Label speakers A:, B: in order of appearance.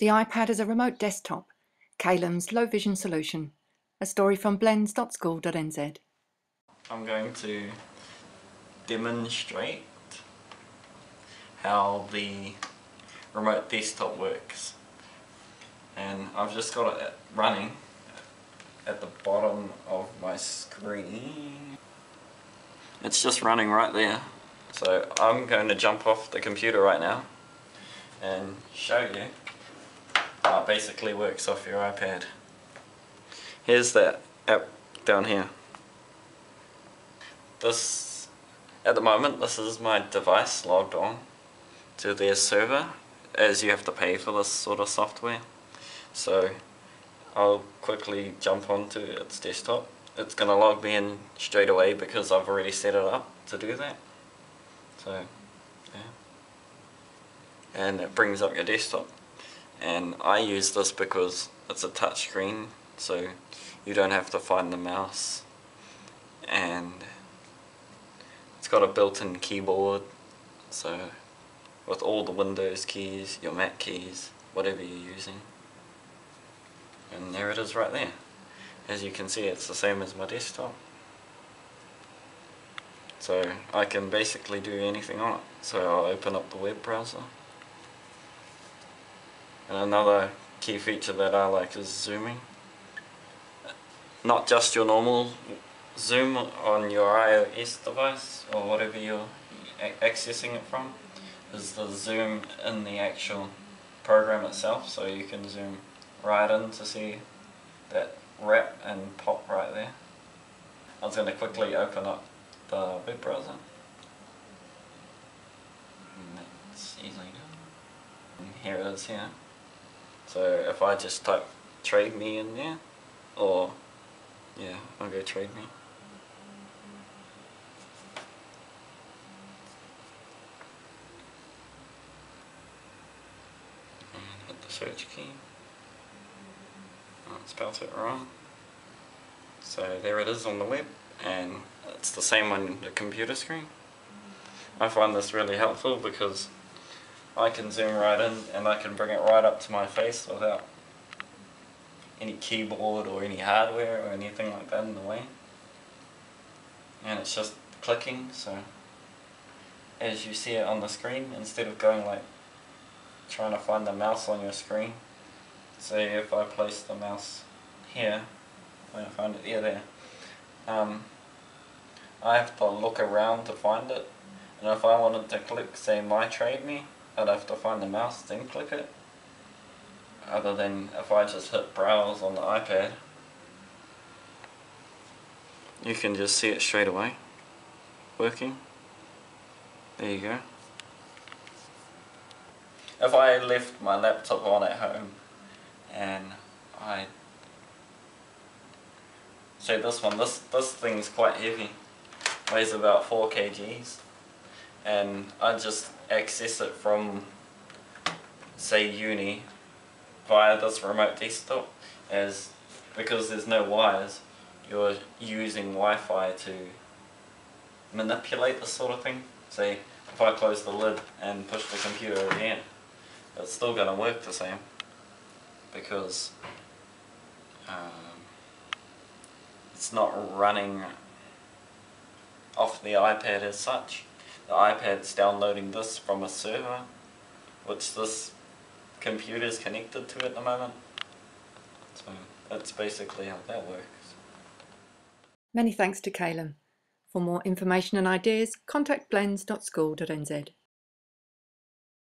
A: The iPad as a remote desktop, Kalim's low vision solution. A story from BLENNZ.school.nz.
B: I'm going to demonstrate how the remote desktop works, and I've just got it running at the bottom of my screen. It's just running right there, so I'm going to jump off the computer right now and show you how it basically works off your iPad. Here's that app down here. At the moment, this is my device logged on to their server, as you have to pay for this sort of software. So I'll quickly jump onto its desktop. It's going to log me in straight away because I've already set it up to do that. So yeah, and it brings up your desktop, and I use this because it's a touch screen, so you don't have to find the mouse, and it's got a built-in keyboard, so with all the Windows keys, your Mac keys, whatever you're using. And there it is right there. As you can see, it's the same as my desktop. So I can basically do anything on it. So I'll open up the web browser. And another key feature that I like is zooming. Not just your normal zoom on your iOS device or whatever you're accessing it from, is the zoom in the actual program itself, so you can zoom right in to see that wrap and pop right there. I was going to quickly open up the web browser, and that's easily done. And here it is here. So if I just type trade me in there, or yeah, I'll go trade me. And hit the search key. Oh, I spelled it wrong. So there it is on the web, and it's the same on the computer screen. I find this really helpful because I can zoom right in and I can bring it right up to my face without any keyboard or any hardware or anything like that in the way. And it's just clicking, so as you see it on the screen, instead of going like trying to find the mouse on your screen, say if I place the mouse here, I find it there, I have to look around to find it, and if I wanted to click, say, my trade me, I'd have to find the mouse, then click it. Other than if I just hit browse on the iPad, you can just see it straight away working. There you go. If I left my laptop on at home and I say this thing's quite heavy, weighs about 4 kgs, and I just access it from, say, uni via this remote desktop, as because there's no wires, you're using Wi-Fi to manipulate this sort of thing. Say if I close the lid and push the computer again, it's still going to work the same, because it's not running off the iPad as such. The iPad's downloading this from a server, which this computer is connected to at the moment. So that's basically how that works.
A: Many thanks to Kalim. For more information and ideas, contact BLENNZ.school.nz.